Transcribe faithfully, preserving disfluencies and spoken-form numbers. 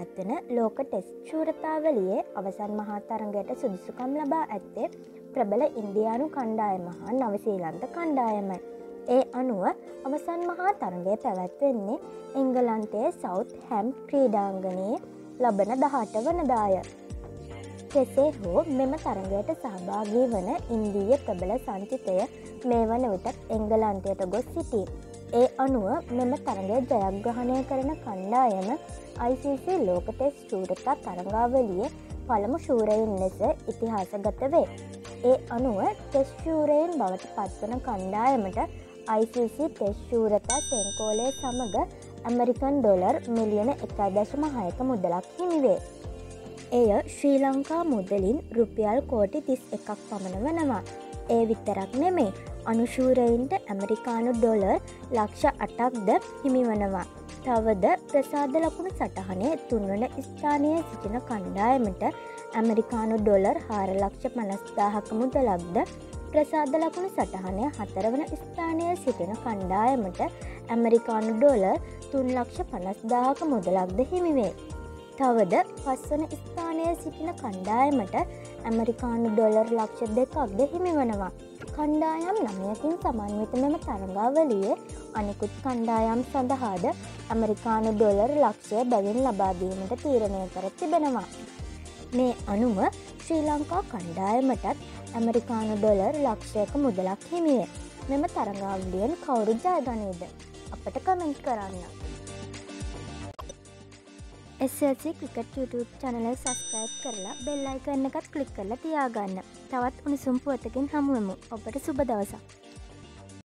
පැවැත්වෙන ලෝක ටෙස්ට් ශූරතාවලියේ අවසන් මහා තරගයට සුදුසුකම් ලබා ඇත්තේ ප්‍රබල ඉන්දියානු කණ්ඩායම හා නවසීලන්ත කණ්ඩායමයි. ඒ අනුව අවසන් මහා තරගය පැවැත්වෙන්නේ එංගලන්තයේ සවුත් හැම් ක්‍රීඩාංගණයේ ලබන දහඅට වනදාය. කෙසේ හෝ මෙම තරගයට සහභාගී වන ඉන්දීය ප්‍රබල සංචිතය මේ වන විටත් එංගලන්තයට ගොස් සිටී. ඒ අනුව මෙම තරගය ජයග්‍රහණය කරන කණ්ඩායම අයි සී සී ලෝක ටෙස්ට් ශූරතා තරගාවලියේ පළමු ශූරයින් ලෙස ඉතිහාසගත වේ. ඒ අනුව ටෙස්ට් ශූරයින් බවට පත්වන කණ්ඩායමට අයි සී සී ටෙස්ට් ශූරතා සෙංකෝලය සමග ඇමරිකන් ඩොලර් මිලියන එකයි දශම හයක මුදලක් හිමිවේ. එය ශ්‍රී ලංකා මුදලින් රුපියල් කෝටි තිස් එකක් පමණ වනවා. ඒ විතරක් නෙමේ අනුශූරයින්ට ඇමරිකානු ඩොලර් ලක්ෂ අටක්ද හිමිවනවා. තවද ප්‍රසාද ලකුණු සටහනේ තුන්වන ස්ථානයේ සිටින කණ්ඩායමට ඇමරිකානු ඩොලර් හාරලක්ෂ පනස්දාහක මුදලක්ද, ප්‍රසාද ලකුණු සටහනේ හතරවන ස්ථානයේ සිටින කණ්ඩායමට ඇමරිකානු ඩොලර් තුන්ලක්ෂ පනස්දාහක මුදලක්ද හිමිවේ. තවද පස්වන ස්ථානයේ සිටින කණ්ඩායමට ඇමරිකානු ඩොලර් ලක්ෂ දෙකක්ද හිමිවනවා. කණ්ඩායම් නමයකින් සමන්විත මෙම තරගාවලියේ අනෙකුත් කණ්ඩායම් සඳහාද ඇමරිකානු ඩොලර් ලක්ෂය බැගින් ලබාදීමට තීරණය කර තිබෙනවා. මේ අනුව ශ්‍රී ලංකා කණ්ඩායමටත් ඇමරිකානු ඩොලර් ලක්ෂයක මුදලක් හිමිවේ. මෙම තරගාවලියෙන් කවුරු ජයගනීද? අපට කමෙන්ට් කරන්න. S L C cricket YouTube channel එක subscribe කරලා bell icon එකත් click කරලා තියාගන්න. තවත් උණුසුම් පුවතකින් හමු වෙමු. ඔබට සුබ දවසක්.